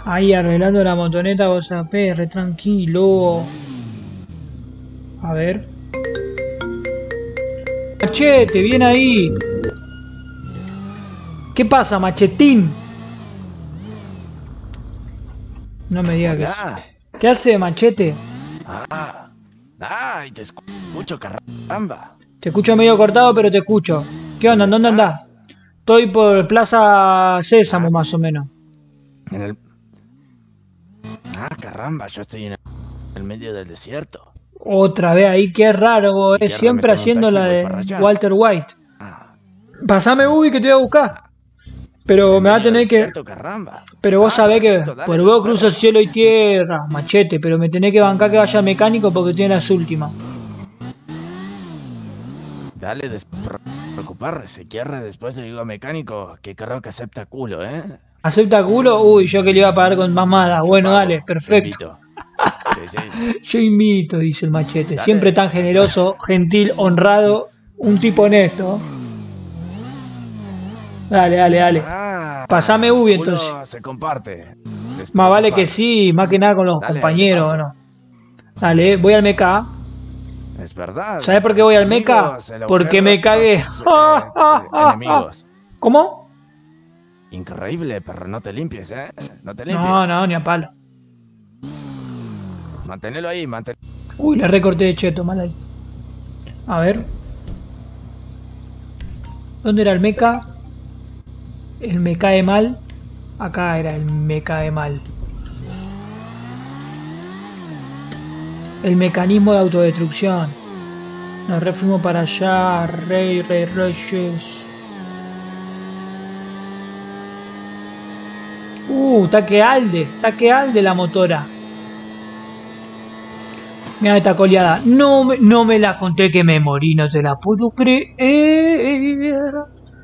Ahí arreglando la motoneta, vos sabés, re tranquilo. A ver. Machete, bien ahí. ¿Qué pasa, machetín? No me digas que... ¿Qué hace, machete? Ay, te escucho, caramba. Te escucho medio cortado, pero te escucho. ¿Qué onda? ¿Dónde andás? Estoy por Plaza Sésamo, más o menos. En el... caramba, yo estoy en el medio del desierto. Otra vez ahí, qué raro, siempre haciendo la de Walter White. Pasame Ubi que te voy a buscar. Pero me va a tener que... Pero vos sabés que... Por vos cruzo cielo y tierra, machete. Pero me tenés que bancar que vaya mecánico porque tiene las últimas. Dale, preocupar, se quiere después le digo a mecánico que creo que acepta culo, ¿eh? ¿Acepta culo? Uy, yo que le iba a pagar con mamada. Bueno, dale, perfecto. Sí. Yo invito, dice el machete. Dale, siempre tan generoso, gentil, honrado, un tipo honesto. Dale. Pasame Ubi entonces. Se comparte. Más vale que sí, más que nada con los compañeros, ¿no? Dale, voy al meca. Es verdad. ¿Sabes por qué voy al meca? Porque me cagué. Enemigos. ¿Cómo? Increíble, pero no te limpies, ¿eh? No te limpies. No, ni a palo. Manténelo ahí, Uy, le recorté de cheto, mal ahí. A ver. ¿Dónde era el meca? El me cae mal. Acá era el me cae mal. El mecanismo de autodestrucción. Nos refuimos para allá. Reyes. Taque Alde la motora. Mira esta coleada. No me la conté que me morí, no te la puedo creer.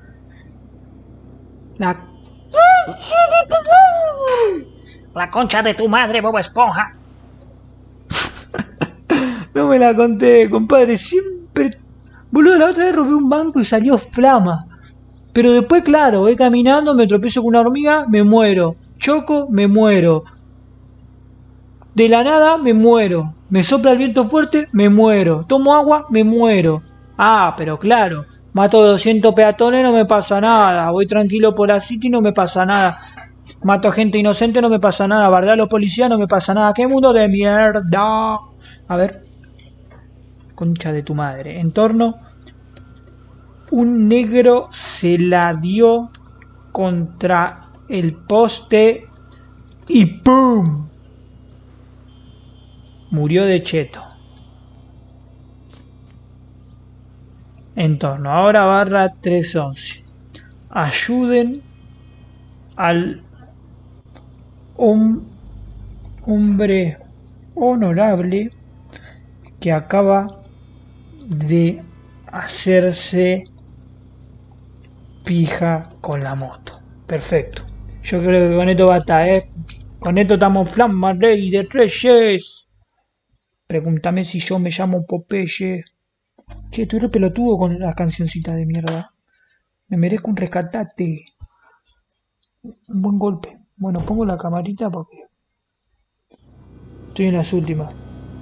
La concha de tu madre, Bob Esponja. No me la conté, compadre. Siempre... Boludo, la otra vez robé un banco y salió flama. Pero después, claro, voy caminando, me tropiezo con una hormiga, me muero. Choco, me muero. De la nada, me muero. Me sopla el viento fuerte, me muero. Tomo agua, me muero. Pero claro. Mato 200 peatones, no me pasa nada. Voy tranquilo por la city, no me pasa nada. Mato gente inocente, no me pasa nada. Bardeo a los policías, no me pasa nada. ¡Qué mundo de mierda! A ver. Concha de tu madre. Entorno. Un negro se la dio contra el poste y ¡pum! Murió de cheto. Entorno. Ahora barra 311. Ayuden al hombre honorable que acaba de hacerse pija con la moto. Perfecto. Yo creo que con esto basta, Con esto estamos flama, rey de reyes. Pregúntame si yo me llamo Popeye. Che, estoy re pelotudo con las cancioncitas de mierda. Me merezco un rescatate. Un buen golpe. Bueno, pongo la camarita porque estoy en las últimas.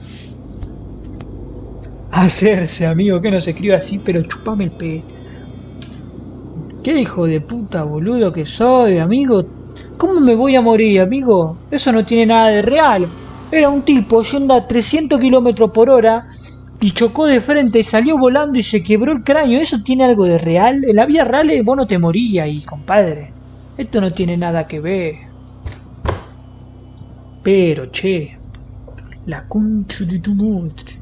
Hacerse, amigo, que no se escribe así, pero chupame el pe. Qué hijo de puta, boludo que soy, amigo. ¿Cómo me voy a morir, amigo? Eso no tiene nada de real. Era un tipo yendo a 300 km por hora y chocó de frente y salió volando y se quebró el cráneo. ¿Eso tiene algo de real? En la vida real vos no te morías ahí, compadre. Esto no tiene nada que ver. Pero, che, la concha de tu madre.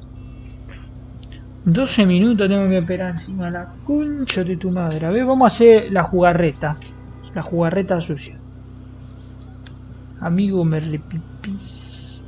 12 minutos tengo que esperar encima, la concha de tu madre. A ver, vamos a hacer la jugarreta. La jugarreta sucia. Amigo, me repipís.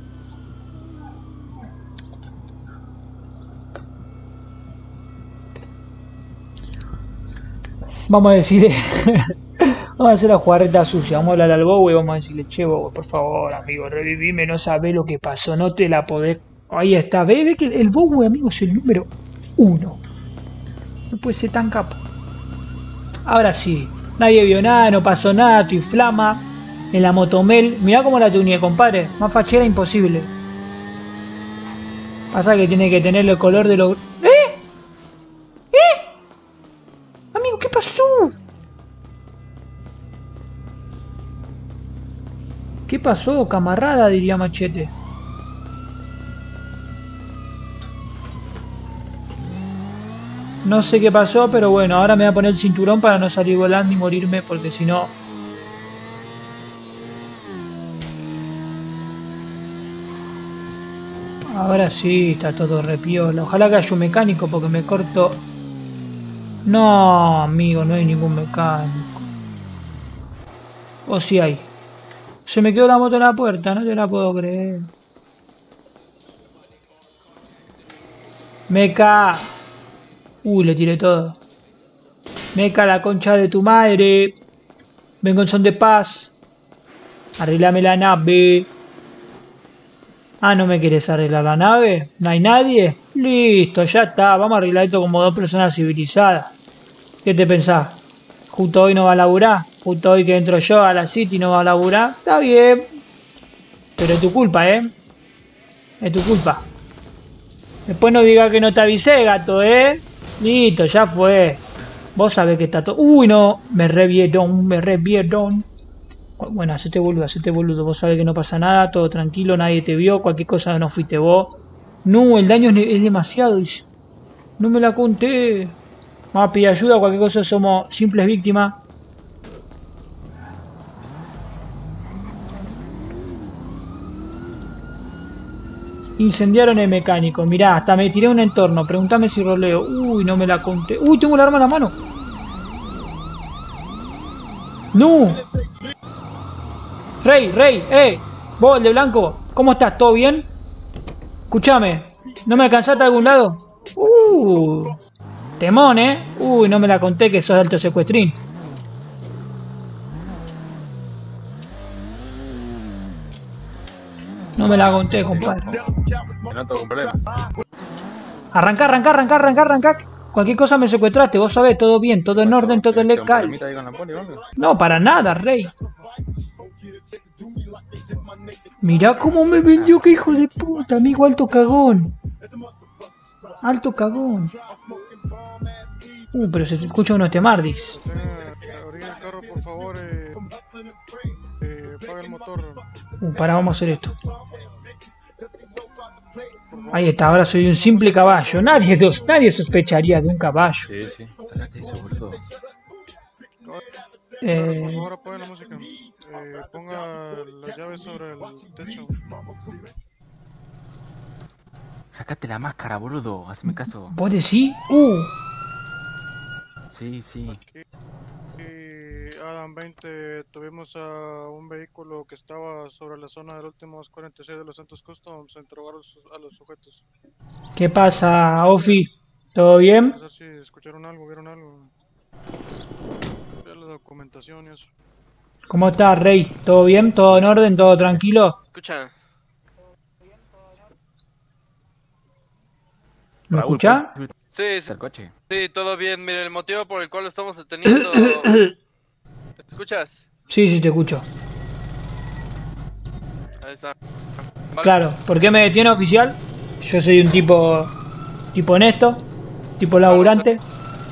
Vamos a decirle... Vamos a hacer la jugarreta sucia. Vamos a hablar al Bobo y vamos a decirle: che, Bobo, por favor, amigo, revivime. No sabés lo que pasó. No te la podés... Ahí está. Ve que el Bobo, amigo, es el número 1. No puede ser tan capo. Ahora sí. Nadie vio nada, no pasó nada. Estoy flama. En la Motomel. Mirá cómo la tuneé, compadre. Más fachera imposible. Pasa que tiene que tener el color de los... Amigo, ¿qué pasó? ¿Qué pasó, camarada? Diría Machete. No sé qué pasó, pero bueno, ahora me voy a poner el cinturón para no salir volando y morirme, porque si no... Ahora sí, está todo repiola. Ojalá que haya un mecánico porque me corto... No, amigo, no hay ningún mecánico. O sí hay. Se me quedó la moto en la puerta, no te la puedo creer. Meca. Le tiré todo. Meca, la concha de tu madre. Vengo en son de paz. Arreglame la nave. Ah, ¿no me quieres arreglar la nave? ¿No hay nadie? Listo, ya está. Vamos a arreglar esto como dos personas civilizadas. ¿Qué te pensás? ¿Justo hoy no va a laburar? ¿Justo hoy que entro yo a la City no va a laburar? Está bien. Pero es tu culpa, ¿eh? Es tu culpa. Después no diga que no te avisé, gato, ¿eh? Listo, ya fue. Vos sabés que está todo... Uy, no. Me revieron, me revieron. Bueno, hacete boludo. Vos sabés que no pasa nada, todo tranquilo, nadie te vio, cualquier cosa no fuiste vos. No, el daño es demasiado. No me la conté. Vamos a pedir ayuda, cualquier cosa somos simples víctimas. Incendiaron el mecánico. Mirá, hasta me tiré un entorno. Pregúntame si roleo. Uy, no me la conté. Uy, tengo el arma en la mano. ¡No! Rey, vos, el de blanco, ¿cómo estás? ¿Todo bien? Escuchame, ¿no me alcanzaste a algún lado? Temón, ¿eh? Uy, no me la conté que sos alto secuestrín. No me la conté, compadre. Arrancá. Cualquier cosa me secuestraste, vos sabés, todo bien, todo en orden, todo legal. No, para nada, Rey. Mirá cómo me vendió, que hijo de puta, amigo, alto cagón. Alto cagón. Pero se escucha unos temardis. Abrí el carro, por favor, apaga el motor. Pará, vamos a hacer esto. Ahí está, ahora soy un simple caballo. Nadie sospecharía de un caballo. Sí, sacate eso, boludo. Por favor, apaga la música. Ponga las llaves sobre el techo. Sacate la máscara, boludo. Hazme caso. ¿Vos decís? Sí. Adam 20, tuvimos a un vehículo que estaba sobre la zona del último 246 de los Santos Customs a interrogar a los sujetos. ¿Qué pasa, Ofi? ¿Todo bien? No sé si escucharon algo, vieron algo. La documentación y eso. ¿Cómo estás, Rey? ¿Todo bien? ¿Todo en orden? ¿Todo tranquilo? Escucha. ¿Me escuchás? Sí, ¿El coche? sí, todo bien. Mire, el motivo por el cual lo estamos deteniendo... ¿Escuchas? Sí, te escucho. Ahí está. Vale. Claro, ¿por qué me detiene, oficial? Yo soy un tipo honesto, tipo laburante.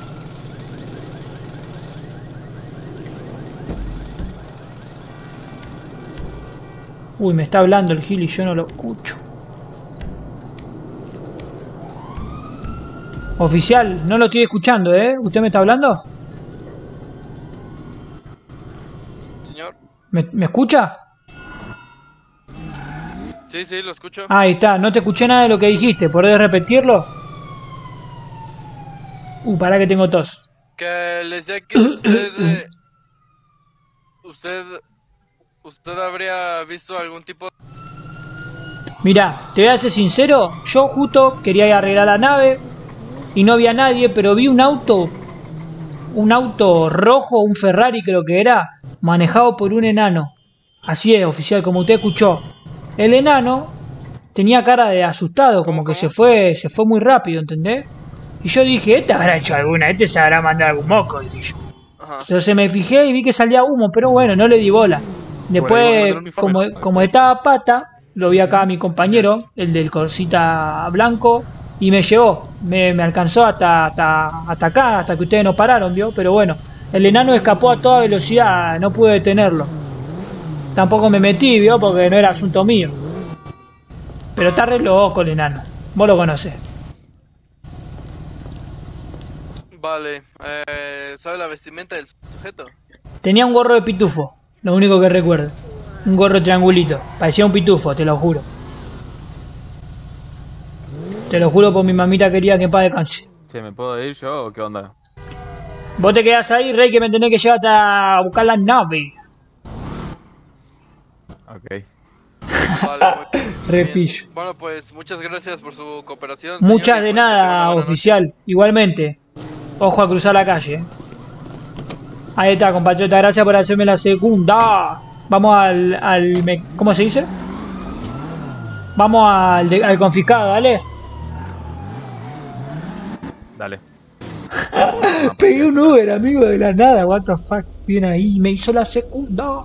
Uy, me está hablando el Gil y yo no lo escucho. Oficial, no lo estoy escuchando, ¿eh? ¿Usted me está hablando? Señor. ¿Me escucha? Sí, lo escucho. Ahí está, no te escuché nada de lo que dijiste. ¿Podés repetirlo? Pará que tengo tos. Que le decía que usted habría visto algún tipo... Mirá, te voy a ser sincero. Yo justo quería ir a arreglar la nave y no había nadie, pero vi un auto rojo, un Ferrari creo que era, manejado por un enano. Así es, oficial, como usted escuchó. El enano tenía cara de asustado, como que se fue muy rápido, ¿entendés? Y yo dije, este habrá hecho alguna, este se habrá mandado algún moco, dije yo. Ajá. Entonces me fijé y vi que salía humo, pero bueno, no le di bola. Después, como estaba pata, lo vi acá a mi compañero, el del corsita blanco, y me llevó, me alcanzó hasta acá, hasta que ustedes nos pararon, ¿vio? Pero bueno, el enano escapó a toda velocidad, no pude detenerlo. Tampoco me metí, ¿vio? Porque no era asunto mío. Pero está re loco el enano, vos lo conocés. Vale, ¿sabe la vestimenta del sujeto? Tenía un gorro de pitufo, lo único que recuerdo. Un gorro triangulito, parecía un pitufo, te lo juro. Te lo juro por mi mamita quería que en paz descanse. Che, ¿me puedo ir yo o qué onda? Vos te quedás ahí, Rey, que me tenés que llevar hasta buscar la nave. Ok. Vale, muy bien. Repillo. Bueno, pues muchas gracias por su cooperación. Muchas señor, y, de pues, que tenga una nada, buena oficial. noche. Igualmente. Ojo a cruzar la calle. Ahí está, compatriota. Gracias por hacerme la segunda. Vamos ¿cómo se dice? Vamos al confiscado, dale. Dale. Pegué un Uber, amigo, de la nada. What the fuck. Viene ahí, me hizo la segunda.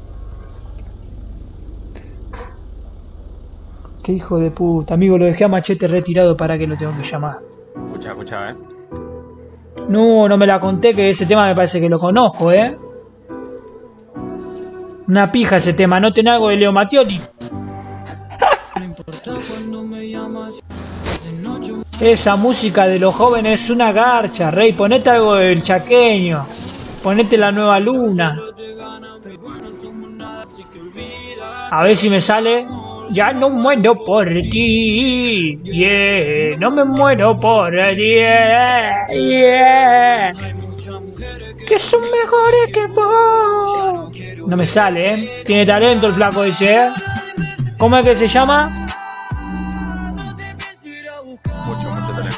Qué hijo de puta. Amigo, lo dejé a Machete retirado para que lo tengo que llamar. Escucha, No, no me la conté, que ese tema me parece que lo conozco, Una pija ese tema, ¿no tenés algo de Leo Mattioli? Esa música de los jóvenes es una garcha, Rey. Ponete algo del chaqueño. Ponete la nueva luna. A ver si me sale. Ya no muero por ti. Yeah. No me muero por ti. Yeah. Que son mejores que vos. No me sale, Tiene talento el flaco ese, ¿Cómo es que se llama? Mucho talento.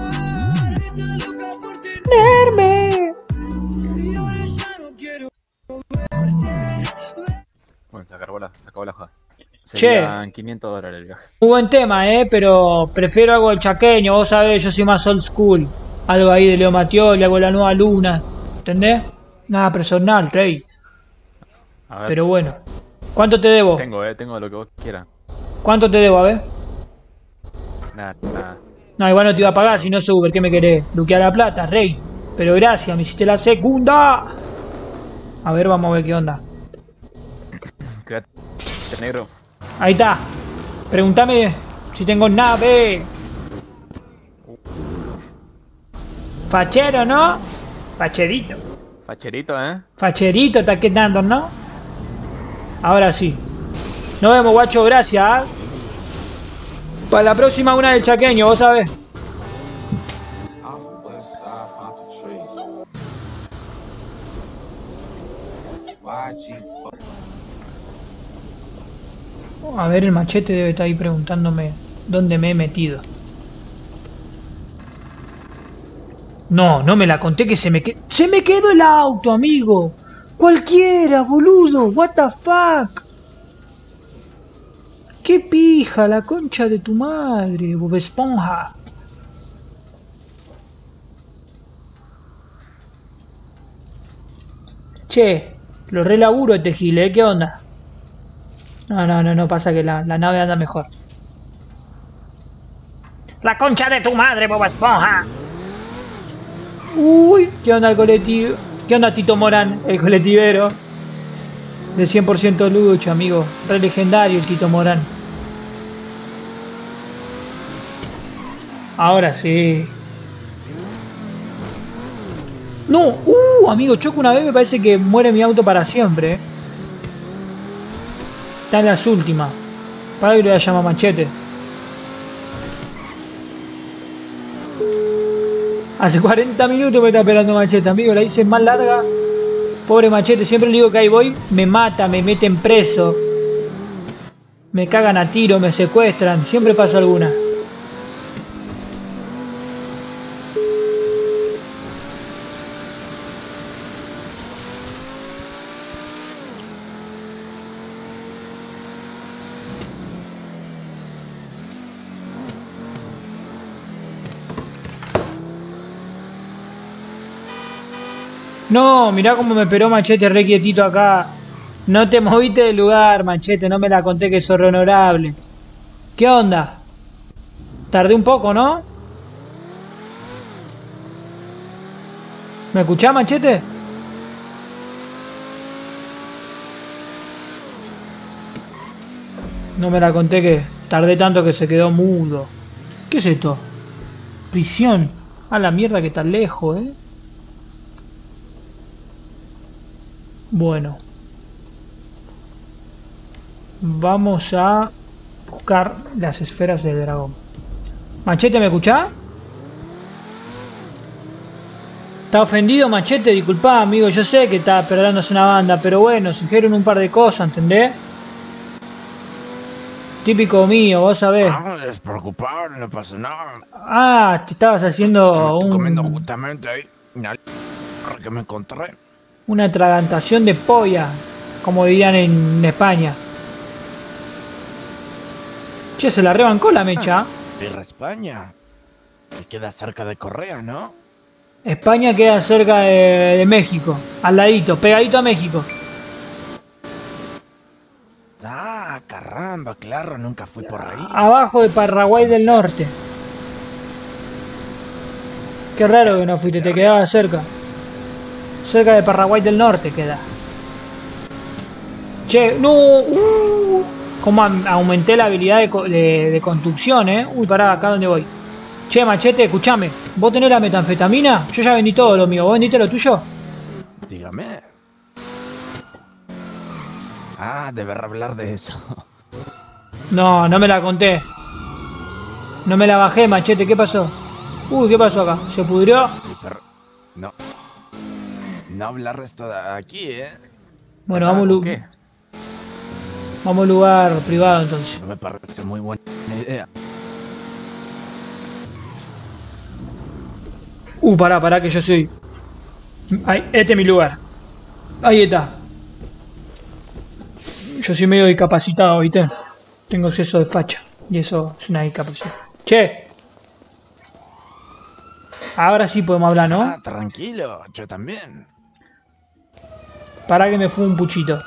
Bueno, se acabó la joda. Serían $500 el viaje. Muy buen tema, pero prefiero algo del chaqueño, vos sabés, yo soy más old school. Algo ahí de Leo Mattioli, algo de la nueva luna, ¿entendés? Nada personal, Rey. A ver, pero bueno. ¿Cuánto te debo? Tengo lo que vos quieras. ¿Cuánto te debo, a ver? Nada. No, igual no te iba a pagar si no es Uber, ¿qué me querés? Luquear la plata, Rey. Pero gracias, me hiciste la segunda. A ver, vamos a ver qué onda. Quédate, negro. Ahí está. Pregúntame si tengo nave. Fachero, ¿no? Facherito. Facherito, Facherito está quedando, ¿no? Ahora sí. Nos vemos, guacho, gracias. Para la próxima una del chaqueño, vos sabés. A ver, el Machete debe estar ahí preguntándome dónde me he metido. No me la conté que se me quedó el auto, amigo. Cualquiera, boludo. What the fuck. Qué pija, la concha de tu madre, Bob Esponja. Che, lo relaburo este gile, ¿qué onda? No, pasa que la nave anda mejor. La concha de tu madre, Bob Esponja. Uy, ¿qué onda el colectivo? ¿Qué onda Tito Morán, el colectivero? De 100% lucho, amigo. Re legendario el Tito Morán. Ahora sí. No, amigo, choco una vez, me parece que muere mi auto para siempre. Está en las últimas. Para que lo voy a llamar Machete. Hace 40 minutos me está esperando Machete, amigo. La hice más larga. Pobre Machete, siempre le digo que ahí voy. Me mata, me meten preso. Me cagan a tiro, me secuestran. Siempre pasa alguna. No, mirá cómo me esperó Machete re quietito acá. No te moviste del lugar, Machete, no me la conté que sos re honorable. ¿Qué onda? Tardé un poco, ¿no? ¿Me escuchás, Machete? No me la conté que tardé tanto que se quedó mudo. ¿Qué es esto? Prisión. A la mierda que está lejos, ¿eh? Bueno. Vamos a buscar las esferas del dragón. Machete, ¿me escuchás? ¿Está ofendido, Machete? Disculpa, amigo, yo sé que está perdándose una banda, pero bueno, sugieren un par de cosas, ¿entendés? Típico mío, vos sabés. No, despreocupado, no pasa nada. Ah, te estabas haciendo Estoy comiendo un... justamente ahí una que me encontré. una atragantación de polla, como dirían en España. Che, se la rebancó la mecha. Ir a España. Que queda cerca de Correa, ¿no? España queda cerca de México, al ladito, pegadito a México. Ah, caramba, claro, nunca fui por ahí. Abajo de Paraguay del Norte. Qué raro que no fuiste, te quedaba cerca. Cerca de Paraguay del Norte queda. Che, no, cómo aumenté la habilidad de conducción, Uy, pará, acá donde voy. Che, Machete, escuchame. ¿Vos tenés la metanfetamina? Yo ya vendí todo lo mío. ¿Vos vendiste lo tuyo? Dígame. Ah, deberá hablar de eso. No, no me la conté. No me la bajé, Machete. ¿Qué pasó? Uy, ¿qué pasó acá? ¿Se pudrió? Pero no. No hablar esto de aquí, Bueno, Ah, vamos, ¿con qué? vamos a un lugar privado entonces. No me parece muy buena idea. Pará, que yo soy... Ahí, este es mi lugar. Ahí está. Yo soy medio discapacitado, ¿viste? Tengo exceso de facha. Y eso es una discapacidad. Che. Ahora sí podemos hablar, ¿no? Ah, tranquilo, yo también. Pará que me fumo un puchito.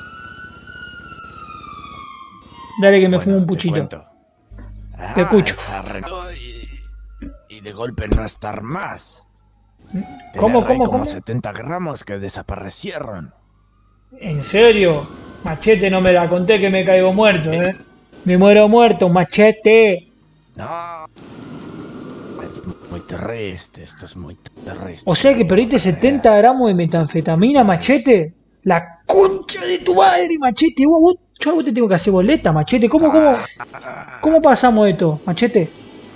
Dale que me fumo un Te puchito. cuento. Te escucho. Está y de golpe no estar más. ¿Cómo, Tener ahí cómo? como 70 gramos que desaparecieron. ¿En serio? Machete, no me la conté que me caigo muerto, Me muero muerto, Machete. No. Es muy triste, esto es muy triste. O sea que perdiste 70 gramos de metanfetamina, Machete. La concha de tu madre, Machete. Yo a vos te tengo que hacer boleta, Machete. ¿Cómo pasamos esto, Machete?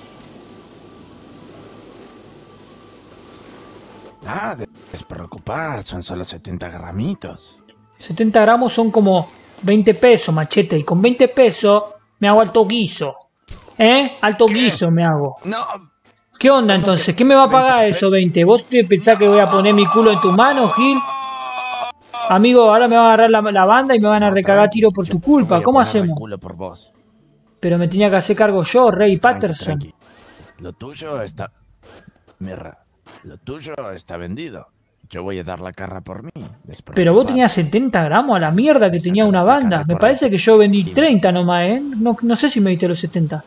Ah, despreocupar, son solo 70 gramitos. 70 gramos son como 20 pesos, Machete. Y con 20 pesos me hago alto guiso. Alto guiso me hago. No. ¿Qué onda entonces? ¿Qué me va a pagar esos 20? ¿Vos pensás que voy a poner mi culo en tu mano, Gil? Amigo, ahora me va a agarrar la banda y me van a recagar tiro por tu culpa. ¿Cómo hacemos? Culo por vos. Pero me tenía que hacer cargo yo, Ray Patterson. Tranqui. Lo tuyo está... Mira, lo tuyo está vendido. Yo voy a dar la cara por mí. Pero vos tenías 70 gramos a la mierda que tenía una banda. Me parece que yo vendí 30 nomás, No sé si me diste los 70.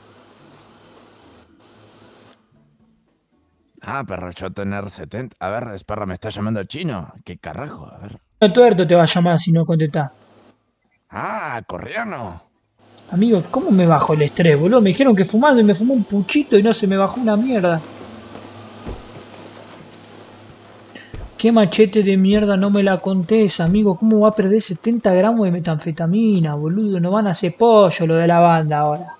Ah, pero yo tener 70... A ver, espera, ¿me está llamando el chino? ¿Qué carajo? A ver. No, tuerto te va a llamar si no contestás. Ah, coreano. Amigo, ¿cómo me bajo el estrés, boludo? Me dijeron que fumando y me fumó un puchito y no se me bajó una mierda. ¿Qué Machete de mierda no me la contés, amigo? ¿Cómo va a perder 70 gramos de metanfetamina, boludo? No van a hacer pollo lo de la banda ahora.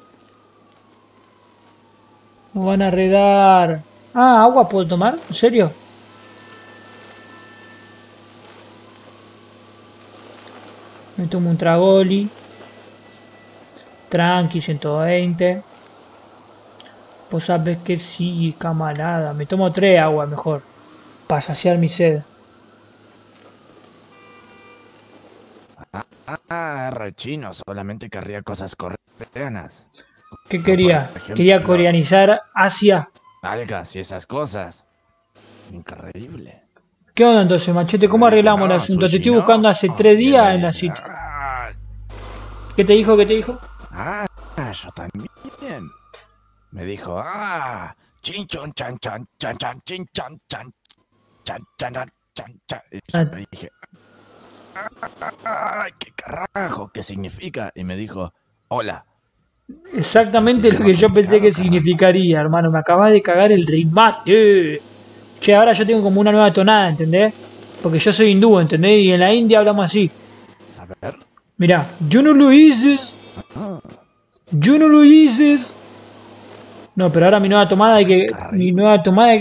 No van a redar. Ah, ¿agua puedo tomar? ¿En serio? Me tomo un tragoli. Tranqui, 120. Vos sabés que sí, camarada. Me tomo 3 aguas mejor. Para saciar mi sed. Ah, re chino, solamente querría cosas coreanas. ¿Qué quería? Por ejemplo, Quería coreanizar Asia. Algas y esas cosas. Increíble. ¿Qué onda entonces, Machete? ¿Cómo arreglamos el asunto? Te estoy buscando hace 3 días en la sitio. ¿Qué te dijo? ¿Qué te dijo? Ah, yo también. Me dijo, chin chon chan chan chan chan chin chan chan chan chan chan chan chan. Y yo dije, ¿qué carajo? ¿Qué significa? Y me dijo, hola. Exactamente lo que yo pensé que significaría, hermano. Me acabas de cagar el remate. Che, ahora yo tengo como una nueva tonada, ¿entendés? Porque yo soy hindú, ¿entendés? Y en la India hablamos así. A ver. Mirá, yo no lo hice. Ah, Yo no lo hice. No, pero ahora mi nueva tomada es que. Mi nueva tonada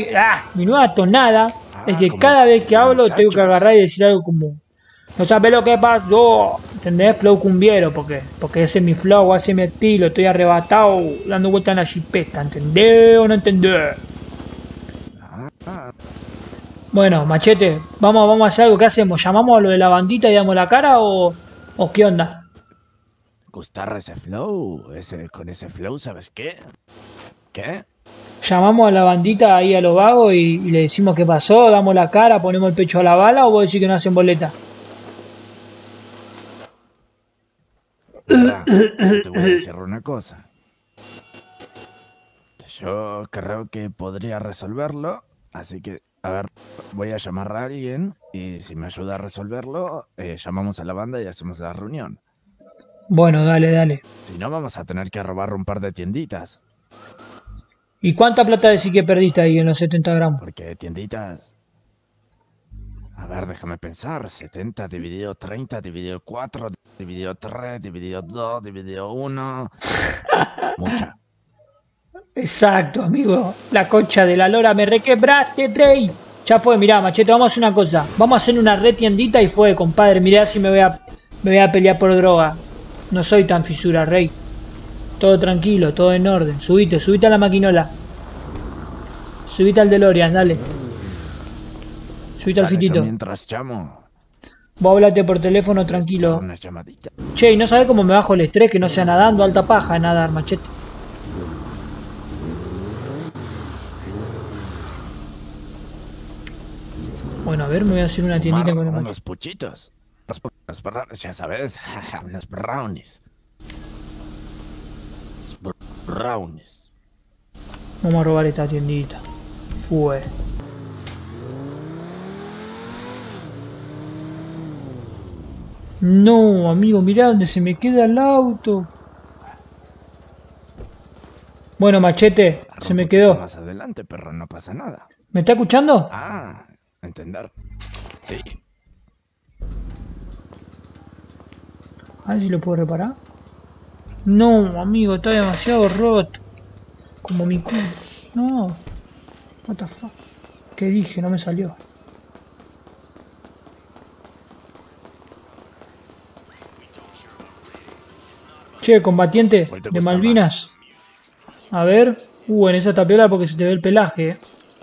es que como cada vez que esos hablo tengo que muchachos. agarrar y decir algo como. No sabes lo que pasó. ¿Entendés? Flow cumbiero, porque ese es mi flow, ese es mi estilo. Estoy arrebatado dando vueltas en la chipeta. ¿Entendés o no entendés? ah. Bueno, Machete, vamos a hacer algo. ¿Qué hacemos? ¿Llamamos a lo de la bandita y damos la cara o qué onda? Gustar ese flow, con ese flow, ¿sabes qué? ¿Qué? ¿Llamamos a la bandita ahí a los vagos y le decimos qué pasó? ¿Damos la cara? ¿Ponemos el pecho a la bala o vos decís que no hacen boleta? Mira, te voy a decir una cosa. Yo creo que podría resolverlo, así que, a ver, voy a llamar a alguien y si me ayuda a resolverlo, llamamos a la banda y hacemos la reunión. Bueno, dale. Si no, vamos a tener que robar un par de tienditas, ¿Y cuánta plata decís que perdiste ahí en los 70 gramos? porque tienditas... A ver, déjame pensar, 70 dividido 30 dividido 4 dividido 3 dividido 2 dividido 1... Mucha. Exacto, amigo. La concha de la lora, me requebraste, Rey. Ya fue, mirá, Machete, vamos a hacer una cosa. Vamos a hacer una retiendita y fue, compadre. Mirá si me voy a pelear por droga. No soy tan fisura, Rey. Todo tranquilo, todo en orden. Subite a la maquinola. Subite al DeLorean, dale. Subite al Dale, yo fitito. mientras llamo, Vos hablate por teléfono echar tranquilo. una llamadita. Che, ¿y no sabés cómo me bajo el estrés que no sea nadando? Alta paja nadar, Machete. Bueno, a ver, me voy a hacer una tiendita con el Machete. Unos puchitos. Ya sabes, unos brownies. Brownies. Vamos a robar esta tiendita. Fue. No, amigo, mirá dónde se me queda el auto. Bueno, Machete, Agarra se un me poquito quedó. más adelante, pero no pasa nada. ¿Me está escuchando? Entender. Sí. A ver si lo puedo reparar. No, amigo, está demasiado roto. Como mi culo. No. What the fuck. ¿Qué dije? No me salió. Che, combatiente ¿Cuál te de gusta Malvinas. A ver. En esa tapiola porque se te ve el pelaje.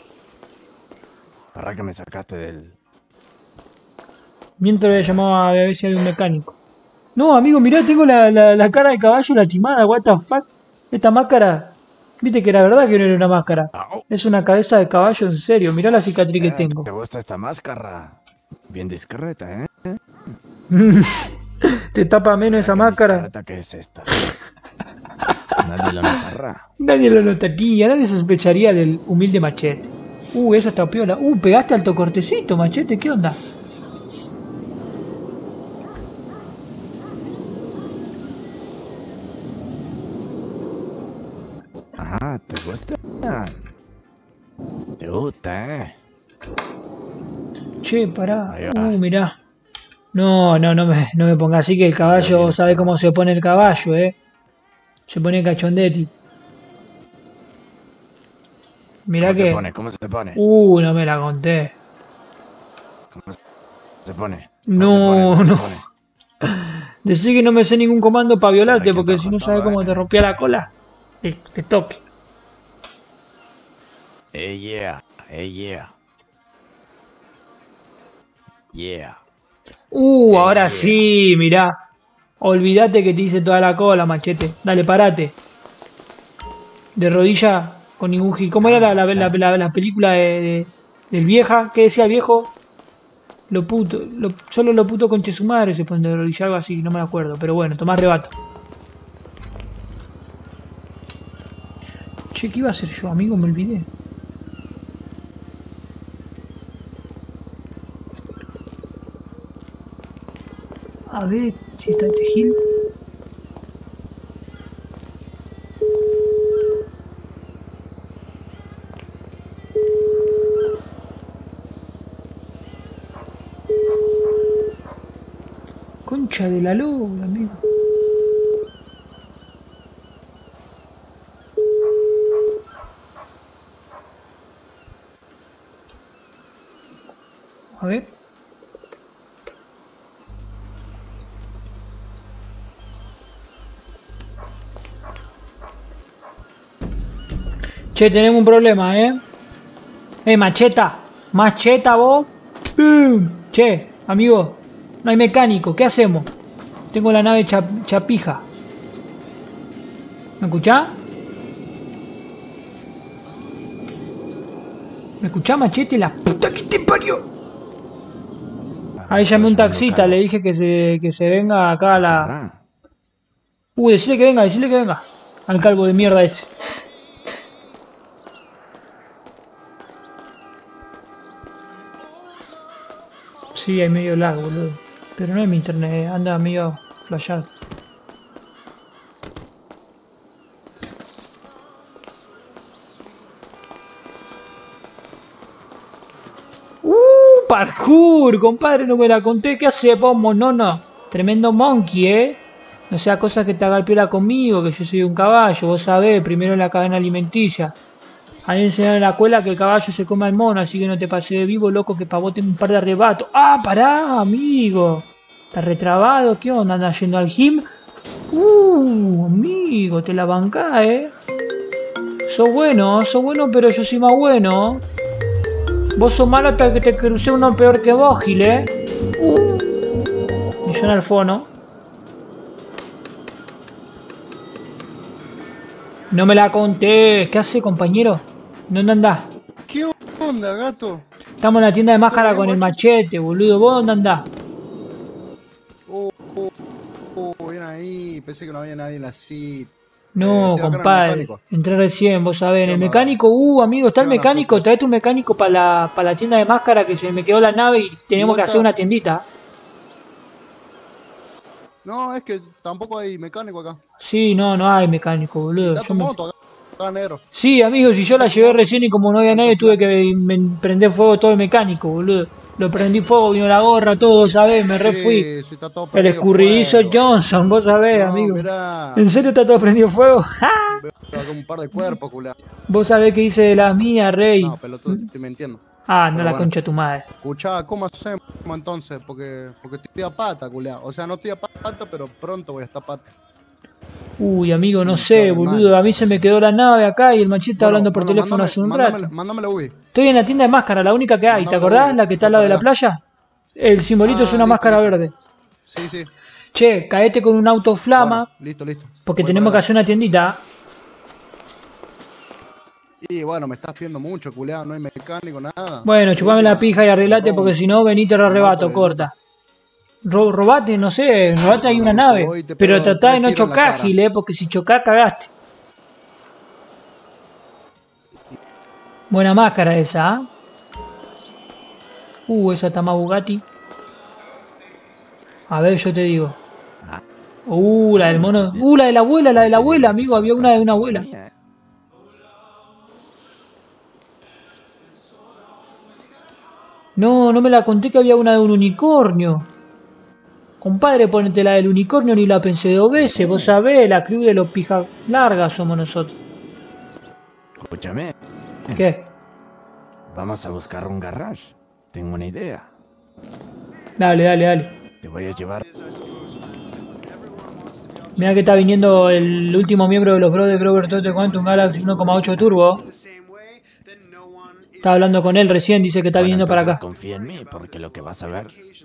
Para que me sacaste del... Mientras voy a llamar a ver si hay un mecánico. No, amigo, mirá, tengo la cara de caballo lastimada, what the fuck. Esta máscara, viste que era verdad que no era una máscara. Au. Es una cabeza de caballo, en serio, mirá la cicatriz que tengo. ¿Te gusta esta máscara? Bien discreta, ¿eh? Te tapa menos esa ¿Qué máscara. discreta que es esta? Nadie lo notará. Nadie lo notaría, nadie sospecharía del humilde Machete. Esa está piola. Pegaste alto cortecito, Machete, ¿qué onda? ¿Te gusta? ¿Te gusta, Che, pará. Ahí va. Mirá. No me ponga así que el caballo sabe cómo se pone el caballo, Se pone cachondetti. Mirá que... ¿Cómo se pone? No me la conté. ¿Cómo se pone? No. ¿Cómo se pone? Decí que no me sé ningún comando para violarte, Hay que porque si no todo, sabes cómo te rompía la cola, te toque. Yeah. Yeah. Ahora sí, mirá. Olvídate que te hice toda la cola, Machete. Dale, parate. De rodilla, con ningún gil. ¿Cómo era la película del vieja? ¿Qué decía el viejo? Solo lo puto conche su madre se pone de rodilla, algo así, no me acuerdo. Pero bueno, tomá arrebato. Che, ¿qué iba a hacer yo, amigo? Me olvidé. A ver si está este Gil. Concha de la lora, amigo. A ver. Che, tenemos un problema, macheta. Macheta, vos. Che, amigo. No hay mecánico. ¿Qué hacemos? Tengo la nave chapija. ¿Me escuchás? ¿Me escuchás, machete? La puta que te parió. Ahí llamé un taxista. Le dije que se venga acá a la... decile que venga. Al calvo de mierda ese. Sí, hay medio lag, boludo. Pero no es mi internet, anda medio flashado. Parkour, compadre, no me la conté. ¿Qué hace, pomo? No. Tremendo monkey, No sea cosa que te haga el piola conmigo, que yo soy un caballo, vos sabés, primero en la cadena alimenticia. A mí me enseñaron en la escuela que el caballo se come al mono, así que no te pases de vivo, loco, que pa' vos tengo un par de arrebatos. ¡Ah, pará, amigo! ¿Estás retrabado? ¿Qué onda? ¿Andas yendo al gym? Amigo, te la bancás, Sos bueno, pero yo soy más bueno. Vos sos malo hasta que te crucé uno peor que vos, Gil, Y yo en el fono. No me la conté. ¿Qué hace, compañero? ¿Dónde andás? ¿Qué onda, gato? Estamos en la tienda de máscara con el machete, boludo. ¿Vos dónde andás? Bien ahí. Pensé que no había nadie en la cita. No, compadre. Entré recién, vos sabés. En el mecánico, amigo, está el mecánico. Traete un mecánico para la tienda de máscara que se me quedó la nave y tenemos que hacer una tiendita. No, es que tampoco hay mecánico acá. Sí, no hay mecánico, boludo. Está tu moto acá, negro. Sí, amigo, si yo la llevé recién y como no había nadie tuve que prender fuego todo el mecánico, boludo. Lo prendí fuego, vino la gorra, todo, ¿sabés? Me refui. Sí, está todo el escurridizo fuego. Johnson, vos sabés, amigo. Mirá. ¿En serio está todo prendido fuego? Veo un par de cuerpos, culá. Vos sabés que hice de las mías, rey. No, pelotudo, te estoy mintiendo. No la concha de tu madre. Escuchá, ¿cómo hacemos entonces? Porque estoy a pata, culá. O sea, no estoy a pata, pero pronto voy a estar a pata. Amigo, no sé, boludo. A mí se me quedó la nave acá y el machete está hablando por teléfono hace un rato. Mándame la UBI. Estoy en la tienda de máscara, la única que hay. ¿Te acordás? La que está al lado de la playa. El simbolito es una máscara verde. Sí. Che, caete con un auto flama. Listo. Porque tenemos que hacer una tiendita. Y bueno, me estás pidiendo mucho, culeado. No hay mecánico, nada. Bueno, chupame la pija y arreglate porque si no, vení te lo arrebato, corta. Robate, no sé, robate ahí una nave. Pero tratá de no chocar, Gil, porque si chocás, cagaste. Buena máscara esa, esa está más Bugatti. A ver, yo te digo. La del mono. La de la abuela, amigo. Había una de una abuela. No me la conté que había una de un unicornio. Compadre, ponete la del unicornio, ni la pensé 2 veces. Vos sabés, la crew de los pijas largas somos nosotros. Escúchame. ¿Qué? Vamos a buscar un garage. Tengo una idea. Dale. Te voy a llevar. Mirá que está viniendo el último miembro de los bros de Grover Tote Quantum Galaxy 1.8 Turbo. Estaba hablando con él recién, dice que está viniendo para acá. Confía en mí, porque lo que vas a ver...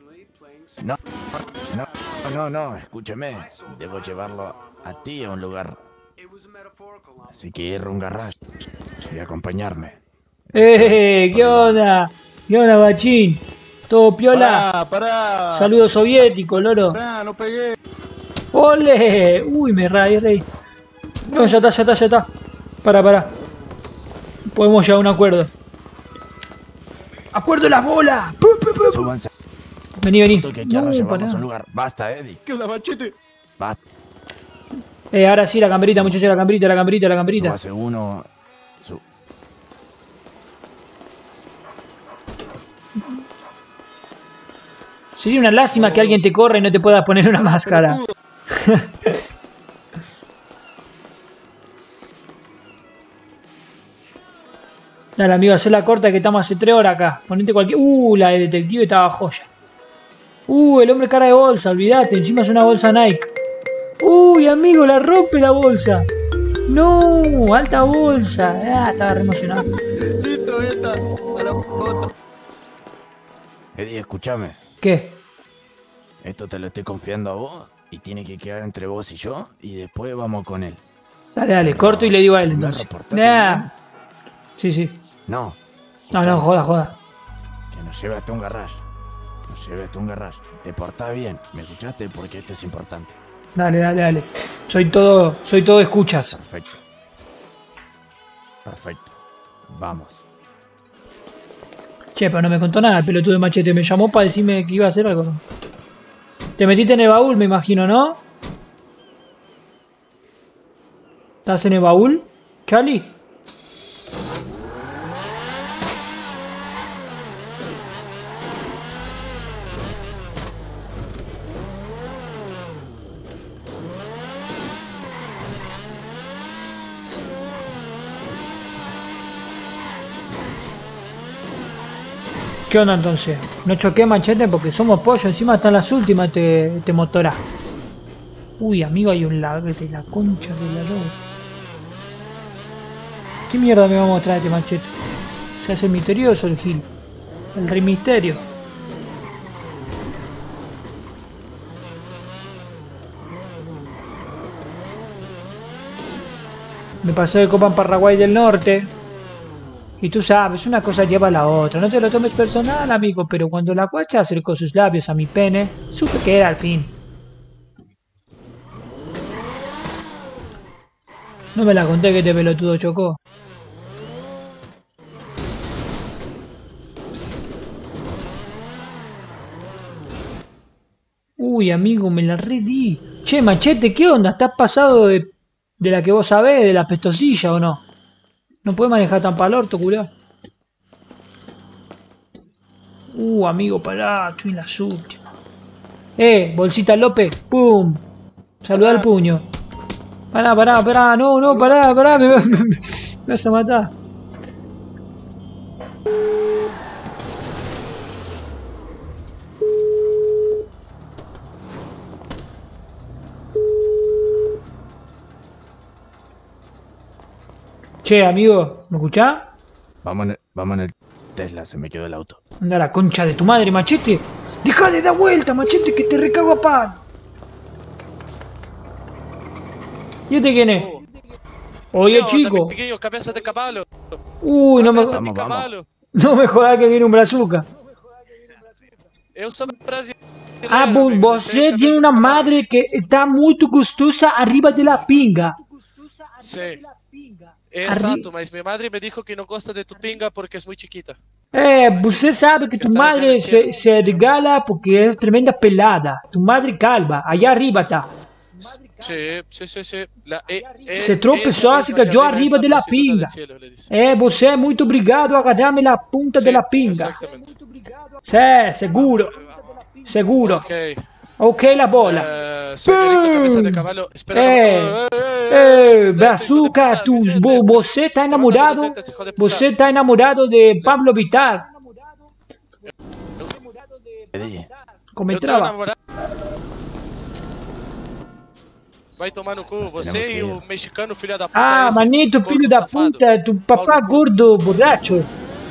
No, escúchame. Debo llevarlo a ti a un lugar. Así que ir a un garage y acompañarme. ¿Qué onda? ¿Qué onda, bachín? Todo piola. Pará. Saludo soviético, loro. Pará, no pegué. ¡Ole! Uy, me reí. No, ya está. Pará. Podemos llegar a un acuerdo. ¡Acuerdo de las bolas! Súbanse. Vení. Que aquí ahora No, llevamos pará. a un lugar. Basta, Eddie. ¿Qué onda, Machete? Basta. Ahora sí, la camperita, muchachos, la camperita. Súbase uno. Sería una lástima que alguien te corra y no te pueda poner una máscara. Dale, amigo, hacé la corta que estamos hace 3 horas acá. Ponete cualquier... la de detective estaba joya. El hombre cara de bolsa, olvídate. Encima es una bolsa Nike. Amigo, la rompe la bolsa. No, alta bolsa. Estaba re emocionado. Listo, ya está. A la puta. Eddie, escúchame. ¿Qué? Esto te lo estoy confiando a vos y tiene que quedar entre vos y yo y después vamos con él. Dale, corto y le digo a él ¿Me entonces. reportaste bien? Sí. No. No, joda. Que nos lleve hasta un garage. Te portás bien, ¿me escuchaste? Porque esto es importante. Dale. Soy todo escuchas. Perfecto. Vamos. Che, pero no me contó nada el pelotudo de Machete. Me llamó para decirme que iba a hacer algo. Te metiste en el baúl, me imagino, ¿no? ¿Estás en el baúl, Charlie? ¿Qué onda entonces? No choqué, Machete, porque somos pollo, encima están las últimas te motora. Amigo, hay un lag de la concha de la lora. ¿Qué mierda me va a mostrar este Machete? Se hace misterioso el Gil. El rey misterio. Me pasé de copa en Paraguay del Norte. Y tú sabes, una cosa lleva a la otra. No te lo tomes personal, amigo, pero cuando la guacha acercó sus labios a mi pene, supe que era al fin. No me la conté que este pelotudo chocó. Amigo, me la redí. Che, Machete, ¿qué onda? ¿Estás pasado de la que vos sabés, de la pestosilla o no? No puedes manejar tan pa'l orto, culiao. Amigo, pará, estoy en las últimas. Bolsita López, pum. Saludá al puño. Pará, no, pará, me vas a matar. Che, amigo, ¿me escuchás? Vamos en el Tesla, se me quedó el auto. Anda la concha de tu madre, Machete. Deja de dar vuelta, Machete, que te recago a pan. ¿Y este quién es? Oye, chico. No me... No me jodas que viene un brazuca. Vos tiene una madre que está muy gustosa arriba de la pinga. Sí. Exato, mas minha madre me dijo que no gosta de tu pinga porque es muy chiquita. Você sabe que tu madre se regala porque es tremenda pelada. Tu madre calva, allá arriba está. Sí. Se tropezó, se cayó arriba de la pinga. Você é muito obrigado a agarrarme la punta de la pinga. Seguro. Ok, la bola. Señorita cabeza de caballo, espera. Brazuca, você tá enamorado. Você tá enamorado de Pablo Vittar. Como entraba. Vai tomar no cu, você e o mexicano filho da puta. Manito, filho da puta, tu papá gordo borracho.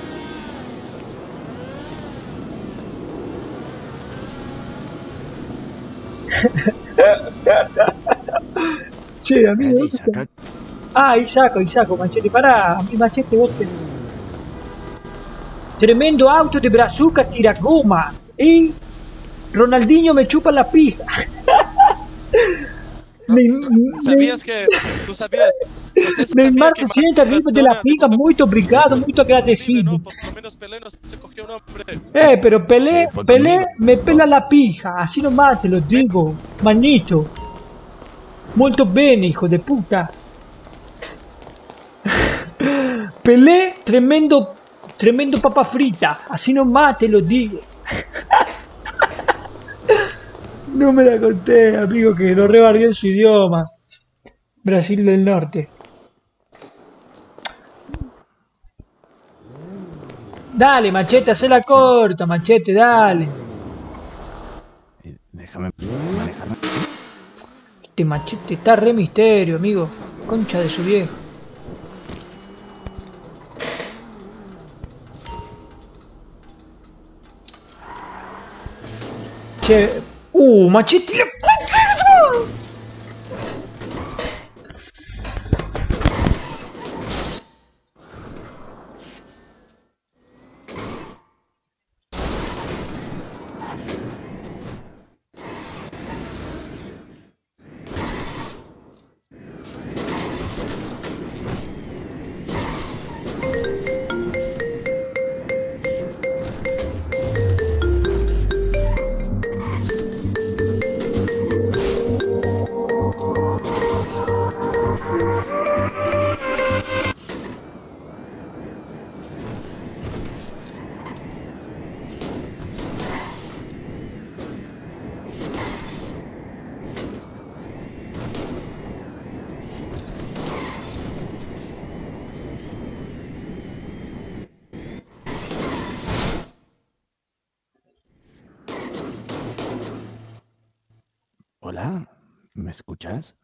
Che, amigo. Isaac, Machete, pará. Mi Machete, vos te... Tremendo auto de brazuca tira goma. Y Ronaldinho me chupa la pija. ¿Sabías que... Tú sabías... Neymar se siente arriba de la pija. Muy obrigado, muy agradecido. Por lo menos Pelé no se cogió un hombre. Pero Pelé me pela la pija. Así nomás te lo digo, manito. Molto bene, hijo de puta. Pelé, tremendo papa frita. Así nomás te lo digo. No me la conté, amigo, que lo rebarrió en su idioma. Brasil del Norte. Dale, Machete, hacela corta, Machete, dale. Déjame manejarme. Este Machete está re misterio, amigo. Concha de su viejo. Che. Machete. Hola, ¿me escuchas?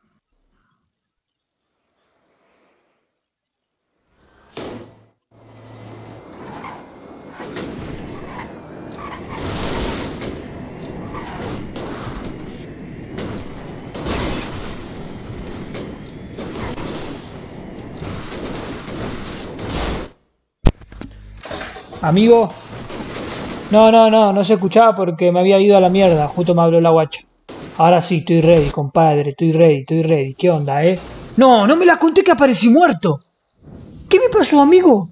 Amigo. No se escuchaba porque me había ido a la mierda. Justo me habló la guacha. Ahora sí, estoy ready, compadre. Estoy ready. ¿Qué onda, No me la conté que aparecí muerto. ¿Qué me pasó, amigo?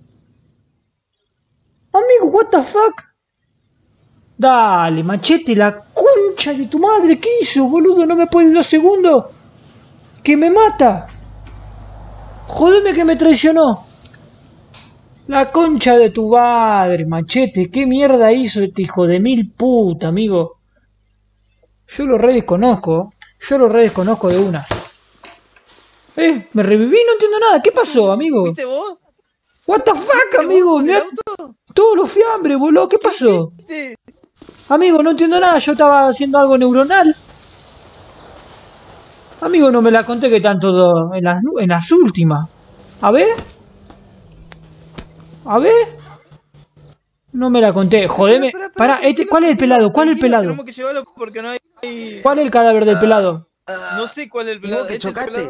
Amigo, what the fuck? Dale, Machete, la concha de tu madre. ¿Qué hizo, boludo? ¿No me puedes 2 segundos? ¡Que me mata! Jodeme que me traicionó. La concha de tu madre, Machete. ¿Qué mierda hizo este hijo de mil puta, amigo? Yo lo redesconozco de una. Me reviví, no entiendo nada. ¿Qué pasó, amigo? ¿Viste vos? What the fuck, amigo? Todos los fiambres, boludo. ¿Qué pasó? Amigo, no entiendo nada. Yo estaba haciendo algo neuronal. Amigo, no me la conté que tanto en las últimas. A ver. No me la conté. Jodeme. Pará, ¿cuál es el pelado? Tenemos que llevarlo porque no hay... ¿Cuál es el cadáver del pelado? No sé cuál es el pelado. ¿Y vos que chocaste?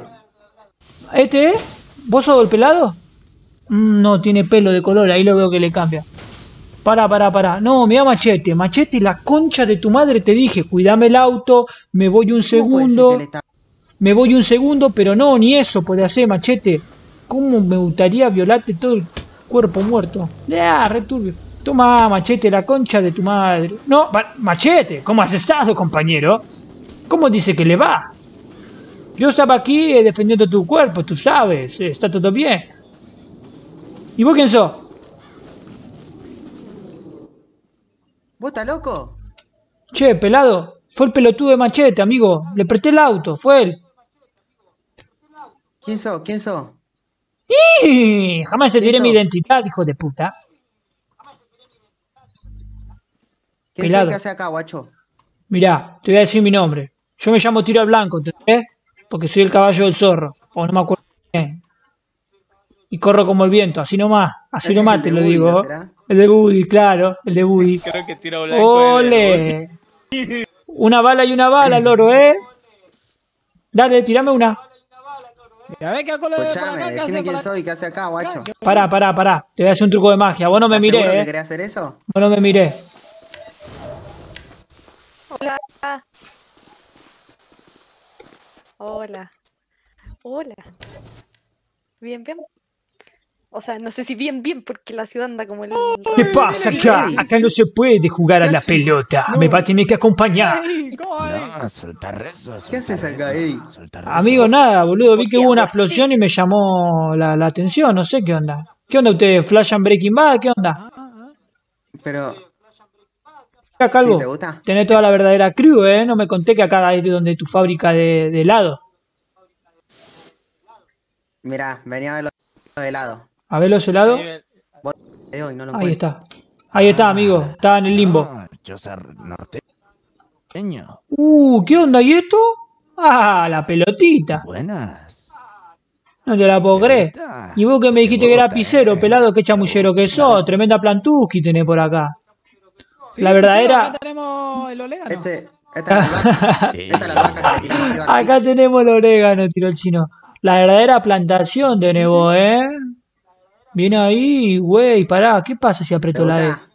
¿Vos sos el pelado? No, tiene pelo de color, ahí lo veo que le cambia. Pará. No, mira Machete, la concha de tu madre, te dije, cuidame el auto, me voy un segundo. Pero no, ni eso puede hacer, Machete. ¿Cómo me gustaría violarte todo el cuerpo muerto? Returbio. Toma, Machete, la concha de tu madre. No, Machete, ¿cómo has estado, compañero? ¿Cómo dice que le va? Yo estaba aquí defendiendo tu cuerpo, tú sabes, está todo bien. ¿Y vos quién sos? ¿Vos estás loco? Che, pelado, fue el pelotudo de Machete, amigo. Le presté el auto, fue él. ¿Quién sos? Jamás te diré mi identidad, hijo de puta. ¿Quién sabe qué hace acá, guacho? Mirá, te voy a decir mi nombre. Yo me llamo Tiro al Blanco, ¿entendés? Porque soy el caballo del zorro. O no me acuerdo bien. Y corro como el viento, así nomás te lo digo. ¿No será? El de Buddy, claro, el de Buddy. Creo que Tiro Blanco. ¡Ole! Una bala, loro, Dale, tirame una. A ver, ¿qué hago por Escuchame, acá? ¿Qué decime hace quién por acá? soy, qué hace acá, guacho. Pará. Te voy a hacer un truco de magia. Vos no me ¿Estás seguro miré, que querés hacer eso? Vos no me miré. Hola. Hola. Hola. Bien. O sea, no sé si bien, porque la ciudad anda como el... ¿Qué pasa acá? Acá no se puede jugar a la pelota. Me va a tener que acompañar. No, soltar eso. ¿Qué haces acá, Eddie? Amigo, nada, boludo. Vi que hubo una explosión y me llamó la atención. No sé qué onda. ¿Qué onda ustedes? ¿Flashan Breaking Bad? ¿Qué onda? Pero... Acá, Calvo, ¿Sí te gusta? tenés toda la verdadera crew, ¿eh? No me conté que acá es donde tu fábrica de helado. Mirá, venía a ver los helados. A ver los helados. Vos hoy no lo Ahí encuentro. está. Ahí está, amigo. Estaba en el limbo. No, yo soy norteño. ¿Qué onda? ¿Y esto? Ah, la pelotita. Buenas. No te la puedo creer. gusta? Y vos que me dijiste que era gusta, pisero, pelado, qué chamullero que sos. Tremenda plantuski tenés por acá. Sí, La verdadera... Acá tenemos el orégano. Esta es la albahaca. Sí. Esta es la albahaca que le tiré encima al Acá piso. tenemos el orégano, tiro el chino. La verdadera plantación tenés vos, ¿eh? Viene ahí, güey, pará. ¿Qué pasa si ¿Te aprieto la E? gusta?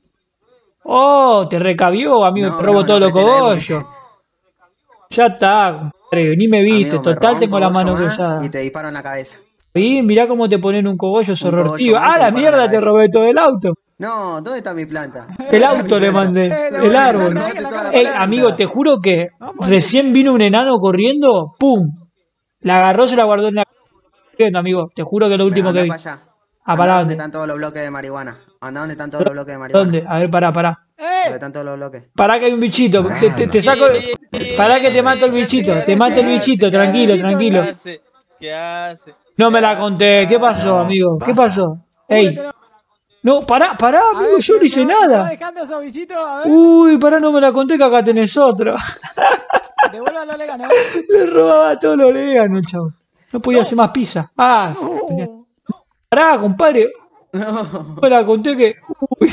Oh, te recabió, amigo. No, Te robo no, todos no los apreté la E cogollos. Ya está, compadre. Ni me viste. Amigo, me Total, robó un tengo la cogollo mano más cruzada. y te disparo en la cabeza. Y mirá cómo te ponen un cogollo sorortivo. cogollo más ¡Ah, y te la disparo en mierda! la Te cabeza. robé todo el auto. No, ¿dónde está mi planta? El auto le mandé. El árbol. Ey, amigo, te juro que recién vino un enano corriendo. ¡Pum! La agarró, se la guardó en la... Corriendo, amigo. Te juro que es lo último que vi. Para allá. Ah, Andá ¿para donde dónde? están todos los bloques de marihuana. Andá donde están todos los bloques de marihuana. ¿Dónde? A ver, pará. Donde están todos los bloques. Pará que hay un bichito. Te saco... Pará que te mato el bichito. Te mato el bichito. Tranquilo. ¿Qué hace? No me la conté. ¿Qué pasó, amigo? ¿Qué pasó? Ey. No, pará, amigo. Yo no hice nada. Dejando esos bichitos, a ver. Uy, pará, no me la conté que acá tenés otro. Devuelva el orégano. Le robaba todo el orégano, chavo. No podía hacer más pizza. Ah, pará, compadre. No. Me la conté que... Uy.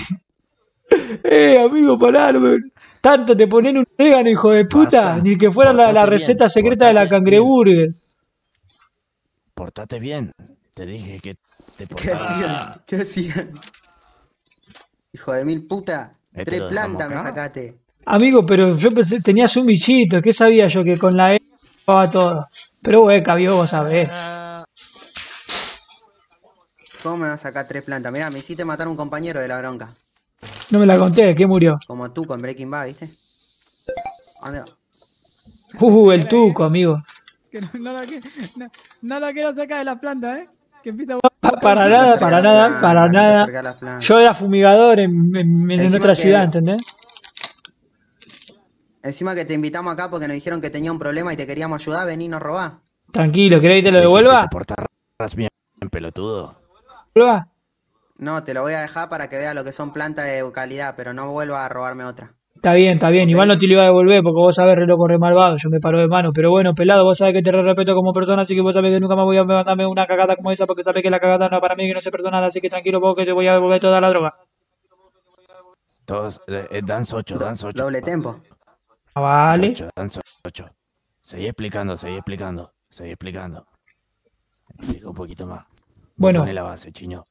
Amigo, pará. Tanto te ponen un orégano, hijo de puta. Basta. Ni que fuera la Portate receta bien, secreta de la portate cangreburger. Portate bien. Te dije que te ¿Qué portaras bien. hacían? ¿Qué hacían? Hijo de mil puta. ¿Te 3 lo dejamos plantas me acá? sacaste. Amigo, pero yo pensé, tenías un bichito. ¿Qué sabía yo? Que con la E robaba todo. Pero hueca, vio, vos sabés. ¿Cómo me vas a sacar 3 plantas? Mirá, me hiciste matar a un compañero de la bronca. No me la conté, ¿qué murió? Como tú con Breaking Bad, ¿viste? Anda. El tuco, amigo. Que no la quiero sacar de la planta, ¿eh? Que empieza a... Para nada. Yo era fumigador en otra ciudad, ¿entendés? Encima que te invitamos acá porque nos dijeron que tenía un problema y te queríamos ayudar, vení, nos robá. Tranquilo, ¿querés que te lo devuelva? ¿Te portarás bien, pelotudo? ¿Devuelva? No, te lo voy a dejar para que veas lo que son plantas de calidad, pero no vuelvas a robarme otra. Está bien. Igual no te lo iba a devolver porque vos sabés re loco, re malvado. Yo me paro de mano. Pero bueno, pelado, vos sabés que te re respeto como persona. Así que vos sabés que nunca me voy a mandarme una cagada como esa porque sabés que la cagada no es para mí, que no se perdona. Así que tranquilo vos que te voy a devolver toda la droga. Todos, dan 8. Doble tempo. Vale. Dan 8. Seguí explicando. Explica un poquito más. Bueno. Poné la base, chino.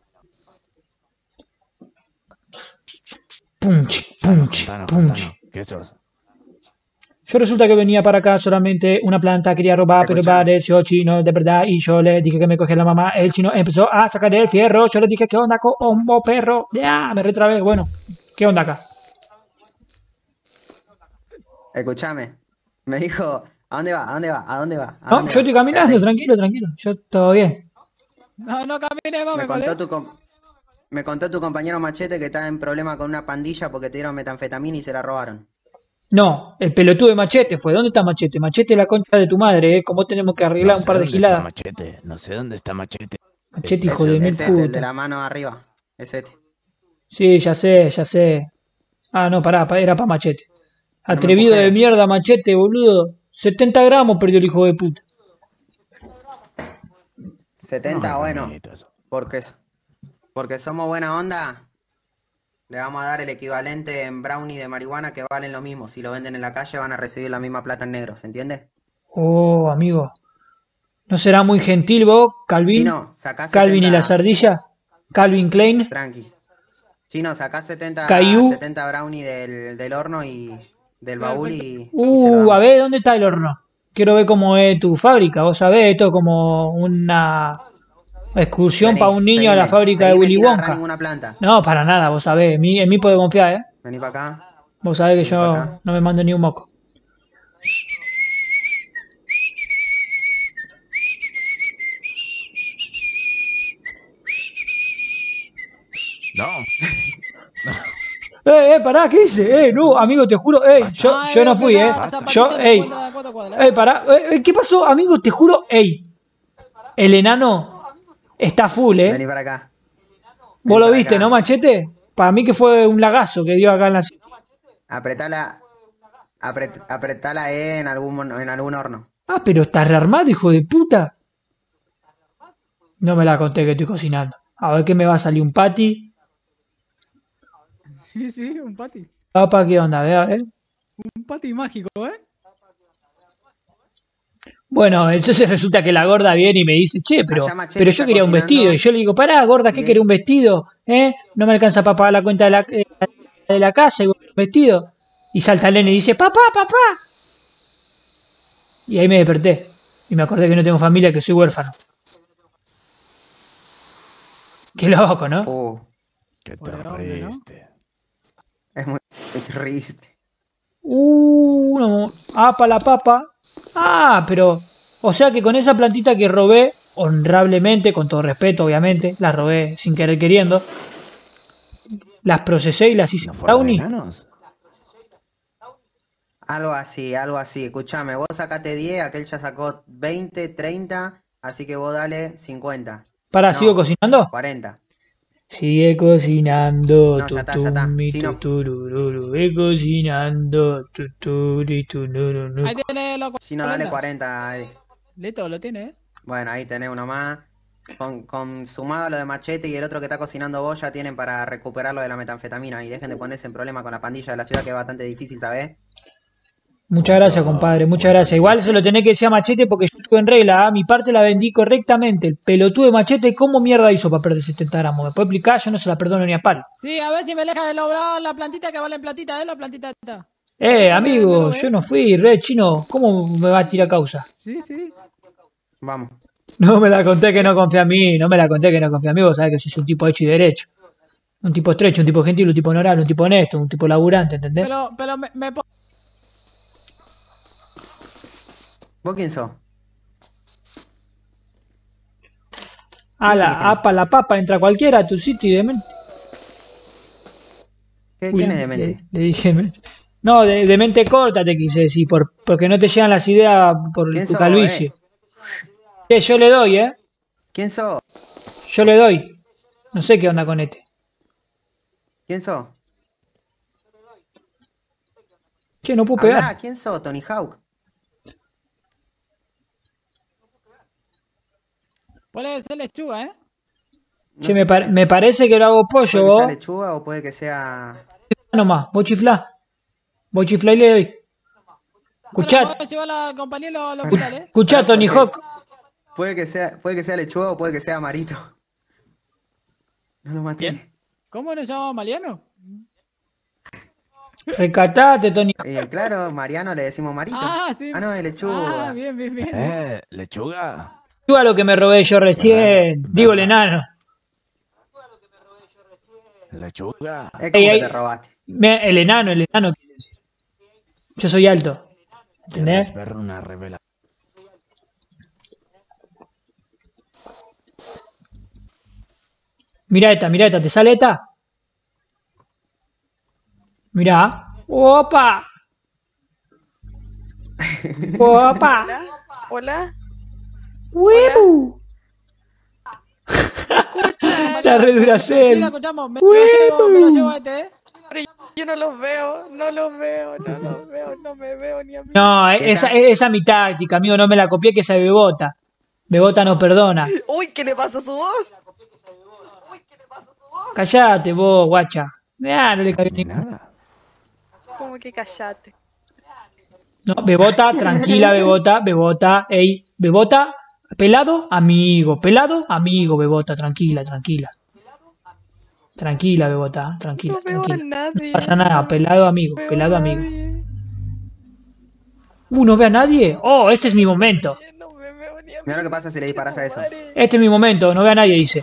Punch. Contanos. ¿Qué sos? Yo resulta que venía para acá solamente una planta, quería robar, pero pareció chino de verdad. Y yo le dije que me cogiera la mamá. El chino empezó a sacar el fierro. Yo le dije, ¿qué onda, combo, perro? Ya, me retrabé. Bueno, ¿qué onda acá? Escuchame. Me dijo, ¿a dónde va? No, yo estoy caminando, tranquilo. Yo todo bien. No caminemos, Me contó tu compañero Machete que está en problema con una pandilla porque te dieron metanfetamina y se la robaron. No, el pelotudo de Machete fue. ¿Dónde está Machete? Machete es la concha de tu madre, ¿eh? ¿Cómo tenemos que arreglar un par de giladas? No sé dónde está Machete. Machete, hijo de mil Ese, el de puta. la mano arriba. Es este. Sí, ya sé. Ah, no, pará, era para Machete. Atrevido de mierda, Machete, boludo. 70 gramos perdió el hijo de puta. 70, bueno. Porque somos buena onda. Le vamos a dar el equivalente en brownie de marihuana que valen lo mismo. Si lo venden en la calle van a recibir la misma plata en negro, ¿se entiende? Oh, amigo. ¿No será muy gentil vos, Calvin? Chino, sacá 70. Calvin y las ardillas. Calvin Klein. Tranqui. Chino, sacá 70, Caillou. 70 brownie del horno y del baúl y... A ver, ¿dónde está el horno? Quiero ver cómo es tu fábrica. Vos sabés, esto es como una excursión Vení, para un niño a la fábrica de seguime Willy sin agarrar Wonka. ninguna planta. No, para nada, vos sabés. En mí puede confiar, ¿eh? Vení para acá. Vos sabés que Vení pa' yo acá. no me mando ni un moco. No. Pará, ¿qué hice? No, amigo, te juro, yo no fui, yo, pará, ¿qué pasó? Amigo, te juro, el enano está full, Vení para acá. Vos lo viste, ¿no, Machete? Para mí que fue un lagazo que dio acá en la... Apretala en algún horno. Ah, pero estás rearmado, hijo de puta. No me la conté que estoy cocinando. A ver qué me va a salir, un patty. Sí, un patty. Papá, ¿qué onda? A ver. Un patty mágico, ¿eh? Bueno, entonces resulta que la gorda viene y me dice, che, pero yo quería un vestido. Y yo le digo, pará, gorda, ¿qué querés un vestido? No me alcanza para pagar la cuenta de la casa y un vestido. Y salta el nene y dice, papá. Y ahí me desperté. Y me acordé que no tengo familia, que soy huérfano. Qué loco, ¿no? Qué triste. Es muy triste. No. Para la papa. Pero... O sea que con esa plantita que robé, honrablemente, con todo respeto, obviamente, las robé sin querer queriendo, las procesé y las hice brownie. Algo así. Escuchame, vos sacate 10, aquel ya sacó 20, 30, así que vos dale 50. Para, ¿sigo cocinando? 40. Sigue cocinando. No, ya está. Chino. Sigue cocinando. Ahí tiene los 40. Chino, dale 40 ahí. Listo, lo tiene, Bueno, ahí tenés uno más. Con sumado a lo de Machete y el otro que está cocinando vos, ya tienen para recuperar lo de la metanfetamina. Y dejen de ponerse en problema con la pandilla de la ciudad, que es bastante difícil, ¿sabés? Muchas gracias, compadre, muchas gracias. Igual se lo tenés que decir a Machete porque yo estuve en regla, mi parte la vendí correctamente. El pelotudo de Machete, ¿cómo mierda hizo para perder 70 gramos? ¿Me puede explicar? Yo no se la perdono ni a palo. Sí, a ver si me deja de lograr la plantita que vale en platita, la plantita esta. Amigo, yo no fui, Chino, ¿cómo me va a tirar causa? Sí. Vamos. No me la conté que no confía en mí, vos sabés que soy un tipo hecho y derecho. Un tipo estrecho, un tipo gentil, un tipo honorable, un tipo honesto, un tipo laburante, ¿entendés? Pero me... ¿Vos quién sos? La papa, entra cualquiera a tu sitio y demente. ¿Quién es demente? Le dije, no, de mente corta te quise decir, porque no te llegan las ideas por tu calvicie. Yo le doy, ¿Quién sos? Yo le doy. No sé qué onda con este. ¿Quién sos? Che, no puedo pegar. ¿Quién sos? Tony Hawk. Puede ser lechuga, Che, me parece que lo hago pollo, ¿Puede que vos. sea lechuga o puede que sea...? Nomás, vos chiflá. Vos chiflá y le doy. Escuchá. Escuchá, Tony Hawk. Puede que sea lechuga o puede que sea Marito. No lo maté. ¿Quién? ¿Cómo nos llama Mariano? Recatate, Tony. Claro, Mariano le decimos Marito. Sí. No, es lechuga. Bien. ¿Lechuga? Lechuga lo que me robé yo recién. Digo el enano. ¿Lechuga? Es como que te robaste. El enano quiere decir. Yo soy alto. ¿Entendés? Ver una revelación. Mira esta, ¿te sale esta? Mira. ¡Opa! ¡Opa! Hola. ¡Huevo! La reduracel. Sí, la escuchamos. Me lo llevo a este, Pero yo no los veo, no me veo ni a mí. No, esa es mi táctica, amigo, no me la copié, que esa es Bebota. Bebota no perdona. Uy, ¿qué le pasa a su voz? Callate vos, guacha. No le cayó ni nada. ¿Cómo que callate? No, Bebota, tranquila, Bebota. Ey, Bebota, Pelado, amigo. Pelado, amigo, Bebota. Tranquila, tranquila. Tranquila, Bebota. Tranquila, No veo a tranquila. nadie. No pasa nada. Pelado, amigo. No veo Pelado, a amigo. nadie. ¿No ve a nadie? Oh, este es mi momento. No me veo ni a Mira lo mí. que pasa si le disparas a eso. Este es mi momento. No ve a nadie, dice.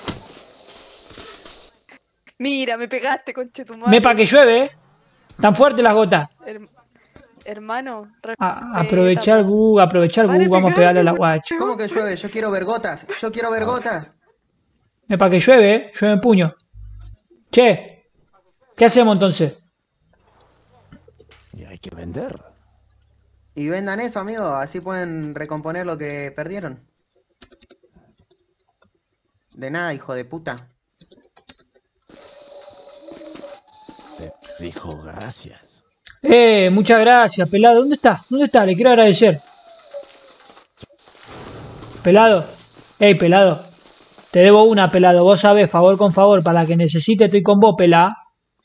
Mira, me pegaste, conchetumare. Me pa' que llueve, Tan fuerte las gotas. Hermano, Aprovechar el bug, vamos a pegarle a la guacha. ¿Cómo que llueve? Yo quiero ver gotas. Yo quiero ver gotas. Es para que llueve, llueve en puño. Che, ¿qué hacemos entonces? Y hay que vender. Y vendan eso, amigo. Así pueden recomponer lo que perdieron. De nada, hijo de puta. Te dijo gracias. Muchas gracias, pelado. ¿Dónde está? ¿Dónde está? Le quiero agradecer. Pelado. Pelado. Te debo una, pelado. Vos sabés, favor con favor. Para la que necesite estoy con vos, pelá.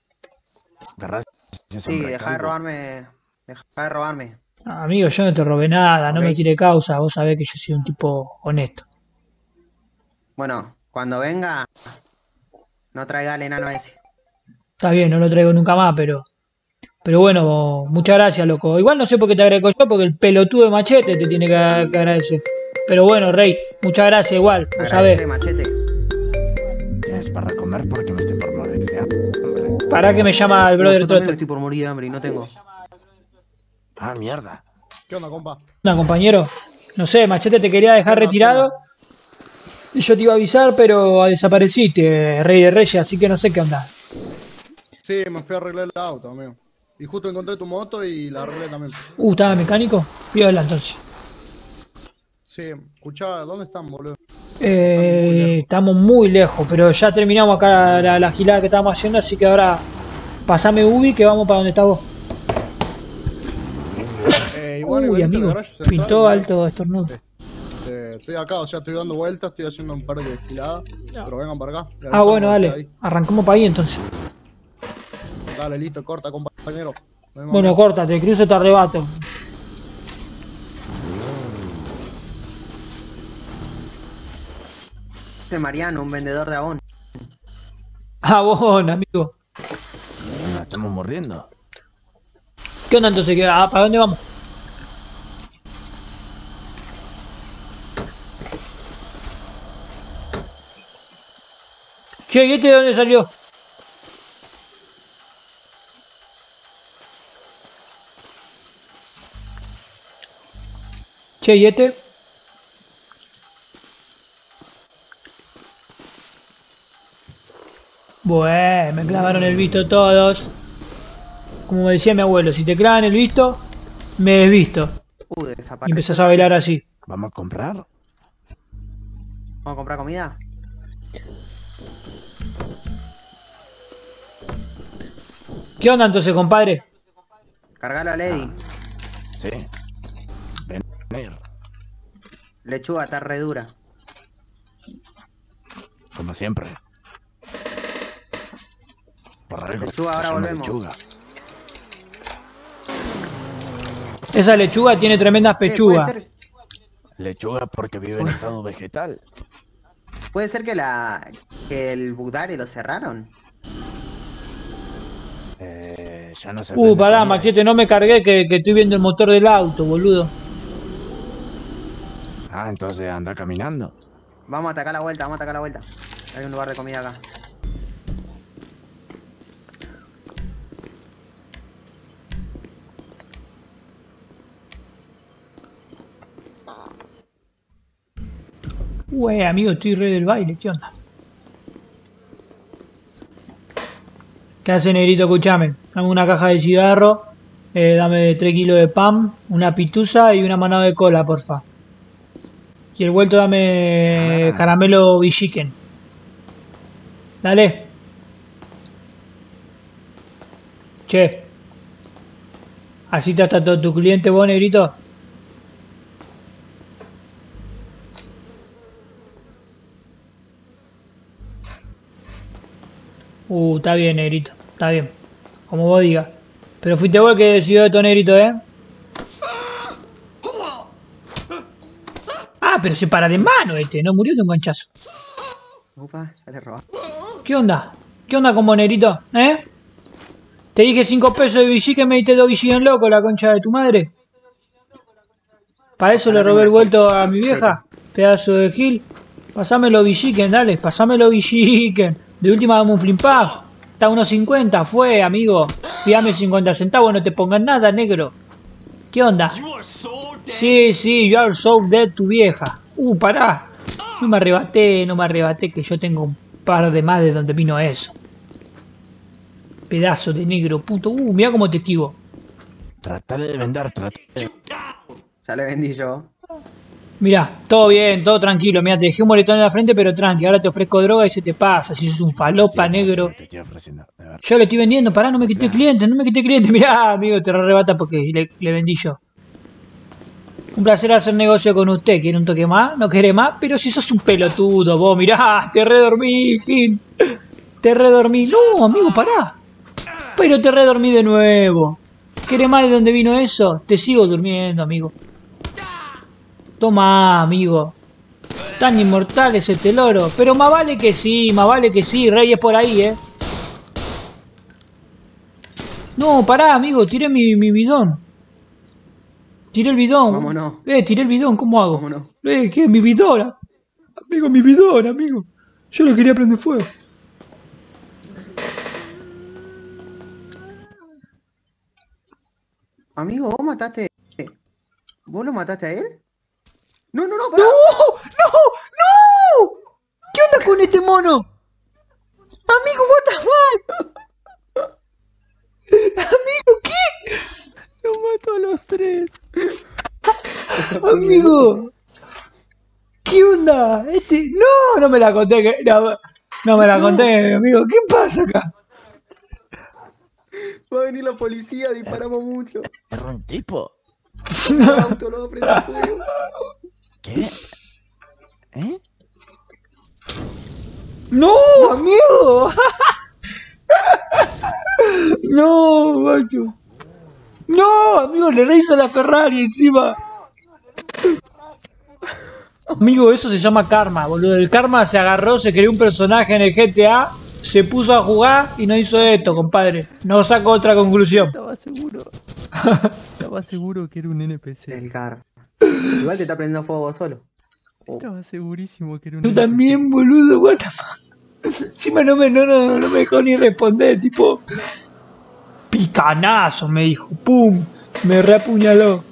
Sí, dejá de robarme. Dejá de robarme. Amigo, yo no te robé nada. No me tire causa. Vos sabés que yo soy un tipo honesto. Bueno, cuando venga, no traiga al enano ese. Está bien, no lo traigo nunca más, pero bueno, muchas gracias, loco. Igual no sé por qué te agradezco yo, porque el pelotudo de Machete te tiene que agradecer. Pero bueno, Rey, muchas gracias igual, vos sabés. Machete. Tienes para comer porque me estoy por morir de hambre. Para que me llama el brother Yo también Trotter. me estoy por morir de hambre y no tengo. Ah, mierda. ¿Qué onda, compa? No, compañero, no sé, Machete te quería dejar retirado. Y yo te iba a avisar, pero desapareciste, Rey de Reyes, así que no sé qué onda. Sí, me fui a arreglar el auto, amigo. Y justo encontré tu moto y la arreglé también. ¿Estaba mecánico? Pídala entonces. Sí, escuchá, ¿dónde están, boludo? Estamos muy lejos, pero ya terminamos acá la gilada que estábamos haciendo, así que ahora pasame Ubi que vamos para donde estás vos. Uy, amigo, pintó alto estornudo. Estoy acá, o sea, estoy dando vueltas, estoy haciendo un par de giladas, pero vengan para acá. Bueno, dale, arrancamos para ahí entonces. Dale, listo, corta, compañero. Bueno, corta, te cruzo, te arrebato. Este Mariano, un vendedor de abón. Abón, amigo. Estamos muriendo. ¿Qué onda entonces? ¿Para dónde vamos? Che, ¿y este de dónde salió? Che, ¿y este? Bueno, me clavaron el visto todos. Como decía mi abuelo, si te clavan el visto, me desvisto. Y empezás a bailar así. ¿Vamos a comprar? ¿Vamos a comprar comida? ¿Qué onda entonces, compadre? Cargalo a Lady. Sí. Venir. Lechuga, está re dura. Como siempre. Por algo Lechuga, ahora volvemos. Lechuga. Esa lechuga tiene tremendas pechugas. Lechuga porque vive en estado vegetal. ¿Puede ser que el Budari lo cerraron? Ya no sé. Pará, Machete, no me cargué que estoy viendo el motor del auto, boludo. Ah, entonces anda caminando. Vamos a atacar la vuelta, Hay un lugar de comida acá. Amigo, estoy re del baile, ¿qué onda? ¿Qué hace, negrito? Escuchame, dame una caja de cigarro, dame 3 kilos de pan, una pitusa y una manada de cola, porfa. Y el vuelto dame caramelo bichiken. Dale. Che. ¿Así te está todo tu cliente vos, negrito? Está bien, negrito. Está bien. Como vos digas. Pero fuiste vos el que decidió esto, negrito, pero se para de mano este, no murió de un ganchazo. Upa, sale robado. ¿Qué onda? ¿Qué onda con Bonerito? Te dije 5 pesos de bici que me diste 2 bici en loco, la concha de tu madre. Para eso le robé el vuelto a mi vieja, pedazo de gil. Pasámelo biciquen, dale, pasámelo biciquen. De última dame un flimpazo. Está a 1.50, fue, amigo. Fíame 50 centavos, no te pongas nada, negro. ¿Qué onda? Sí, you are so dead, tu vieja. Pará. No me arrebaté, que yo tengo un par de más de donde vino eso. Pedazo de negro, puto. Mirá cómo te esquivo. Trataré de vender, Ya le vendí yo. Mirá, todo bien, todo tranquilo. Mirá, te dejé un moretón en la frente, pero tranqui. Ahora te ofrezco droga y se te pasa. Si sos un falopa negro. Yo le estoy vendiendo, pará, no me quité cliente, Mirá, amigo, te arrebata porque le vendí yo. Un placer hacer negocio con usted. ¿Quiere un toque más? ¿No quiere más? Pero si sos un pelotudo, vos, mirá, te redormí, Gil. Te redormí. No, amigo, pará. Pero te redormí de nuevo. ¿Querés más de dónde vino eso? Te sigo durmiendo, amigo. Toma, amigo. Tan inmortal es este loro. Pero más vale que sí, Rey es por ahí, No, pará, amigo, tiré mi bidón. Tiré el bidón. Vámonos. Tiré el bidón, ¿cómo hago? Vámonos. ¿Qué? Mi bidón. Amigo, mi bidón, amigo. Yo lo quería prender fuego. Amigo, ¿vos mataste? ¿Vos lo mataste a él? No, pará. ¡No! ¿Qué onda con este mono? Amigo, what the fuck? Amigo, ¿qué? Lo mató a los 3. Amigo, ¿qué onda? No me la conté, no me la conté, amigo. ¿Qué pasa acá? Va a venir la policía, disparamos mucho. ¿Es un tipo? El auto lo va a prender fuego. ¿Qué? ¡No, amigo! ¡No, macho! ¡No, amigo! Le rehizo la Ferrari encima. Amigo, eso se llama karma, boludo. El karma se agarró, se creó un personaje en el GTA, se puso a jugar y no hizo esto, compadre. No saco otra conclusión. Estaba seguro que era un NPC. El karma. Igual te está prendiendo fuego solo. Estaba segurísimo que era un Yo NPC. también, boludo, what the fuck. Encima no me dejó ni responder, tipo... Picanazo, me dijo. ¡Pum! Me reapuñaló.